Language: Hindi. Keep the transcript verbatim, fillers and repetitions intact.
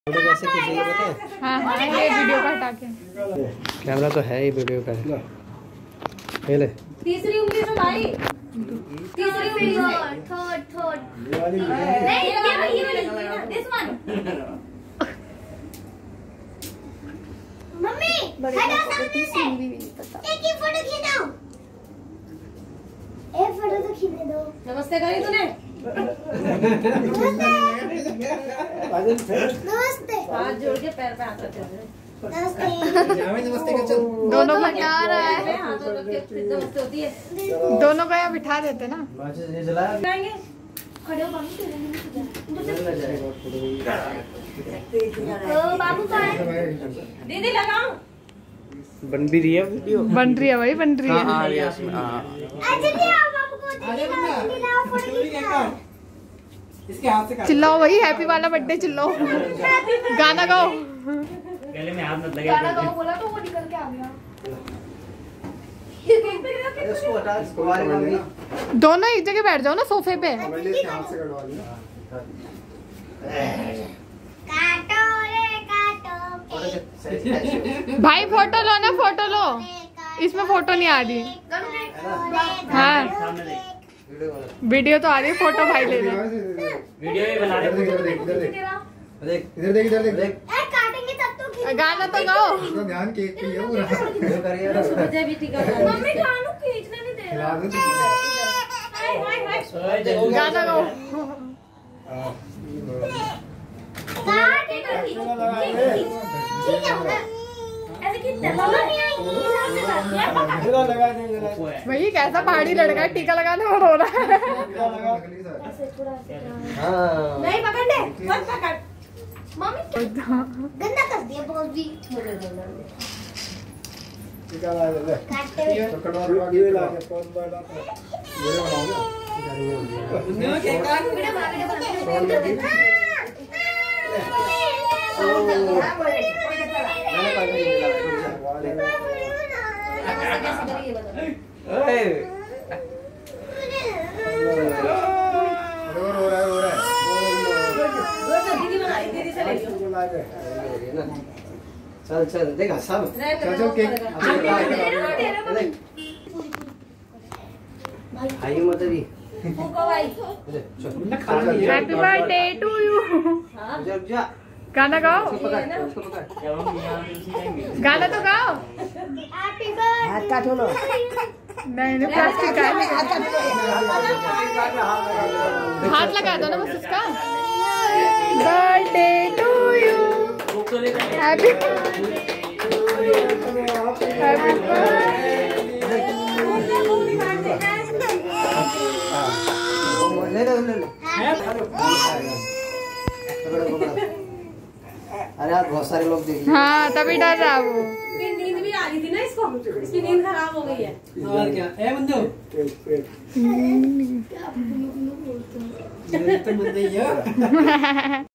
वीडियो कैसे खींचेंगे पता है? हाँ हाँ ये वीडियो का हटा के कैमरा तो है ही वीडियो का। ये ले तीसरी उंगली से भाई, तीसरी उंगली से थर्ड थर्ड नहीं ये वाली ये वाली दिस वन। मम्मी हटा सामने से एक ही फोटो खींचो, एक फोटो तो खींच दो। नमस्ते करी तूने? नमस्ते हाथ जोड़ के पैर पे हाथ रख दे। नमस्ते नमस्ते कर चल। दोनों को क्या रहा है? हाथों रख के नमस्ते होती है। दोनों को यहाँ बिठा देते ना। ये जलाया जाएंगे खड़े हो बाबू ओ बाबू कहाँ है? दीदी लगाओ। बन भी रही है वीडियो। बन रही है भाई, बन रही है। हाँ आ रही है उसमें। हाँ जल्दी आओ बाबू को दीदी लाओ फोटो खींचना। इसके हाथ से चिल्लाओ भाई, हैप्पी वाला बर्थडे चिल्लाओ। गाना गाओ। गले में हाथ मत लगा। गाना गाओ बोला तो वो निकल के आ गया। इसको हटा, इसको हमारे मम्मी दोनों एक जगह बैठ जाओ ना सोफे पे। काटो रे काटो भाई फोटो लो ना, फोटो लो। इसमें फोटो नहीं आ रही। हाँ वीडियो तो आ रही है, फोटो भाई ले रहे। वीडियो भी बना रहे हैं। देख इधर देख इधर देख ए काटेंगे तब तो खींच। गाना तो गाओ। इसका ध्यान केक पे ही है पूरा। वीडियो करिए ना। मुझे भी ठीक है। मम्मी खानू खींचने नहीं दे रहा। हाय हाय हाय गाना गाओ। काट के खींच ठीक है ऐसे खींचते मम्मा नहीं आई जरा लगा दे जरा। भाई कैसा पहाड़ी लड़का है, टीका लगाने और रो रहा है। ऐसे थोड़ा हाँ नहीं पकड़ ले मत पकड़ मम्मी गंदा कर दिया बहुत भी टीका लगा दे। काटते हुए पकड़वा दो आगे ला के कौन बड़ा था। मेरे बनाओगे। वीडियो बना वीडियो बना रो रो रहा है रो रहा है। दीदी बनाई दीदी से ले लो चल चल देखा सब। चल चल केक भाई मत भी फूको भाई हैप्पी बर्थडे टू यू। जा जा गाना गाओ। उसको पकड़ उसको पकड़। गाना तो गाओ। हैप्पी बर्थडे हाथ काटो लो नहीं नहीं प्लास्टिक का है। हाथ लगा दो ना बस उसका। Birthday to you happy happy ले ले ले ले। अरे यार बहुत सारे लोग देख। हाँ तभी डर रहा वो। इसकी नींद भी आ रही थी ना इसको, इसकी नींद खराब हो गई है। और क्या ए बंदो पेट पेट ये तो बंदे ही है।